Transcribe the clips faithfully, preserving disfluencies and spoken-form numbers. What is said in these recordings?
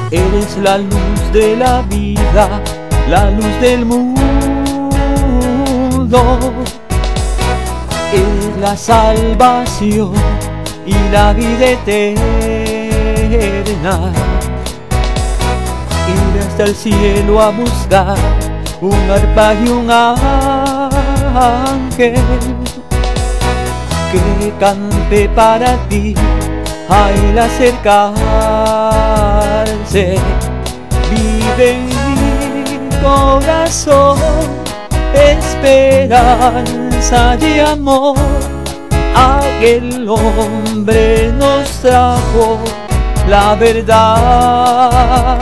Eres la luz de la vida, la luz del mundo. Eres la salvación y la vida eterna. Ir hasta el cielo a buscar un arpa y un ángel que cante para ti a él acercarse. Vive en mi corazón esperanza y amor. Aquel hombre nos trajo la verdad.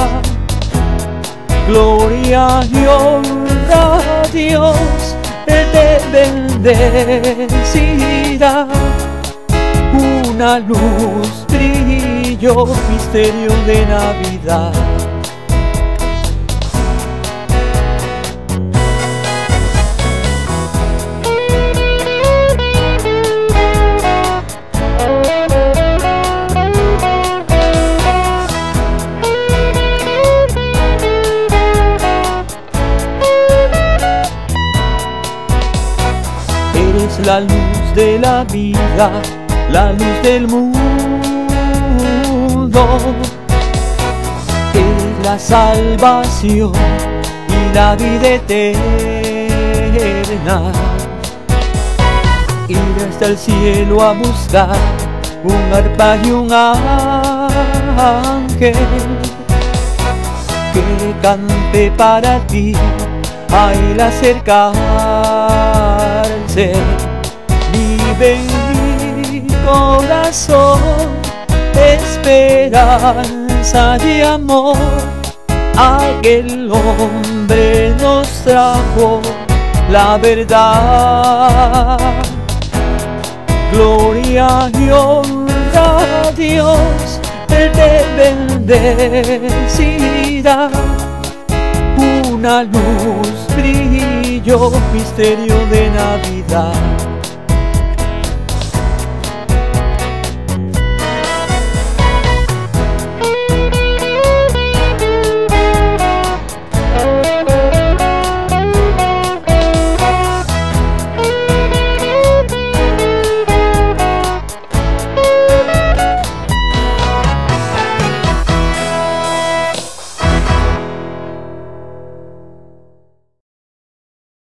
Gloria y honra a Dios, Él te bendecirá. Una luz brilló, misterio de Navidad. Eres la luz de la vida, la luz del mundo. Eres la salvación y la vida eterna. Ir hasta el cielo a buscar un arpa y un ángel que cante para ti a él acercarse. Vive en mi corazón esperanza y amor. Aquel hombre nos trajo la verdad. Gloria y honra a Dios, Él te bendecirá. Una luz brilló, misterio de Navidad.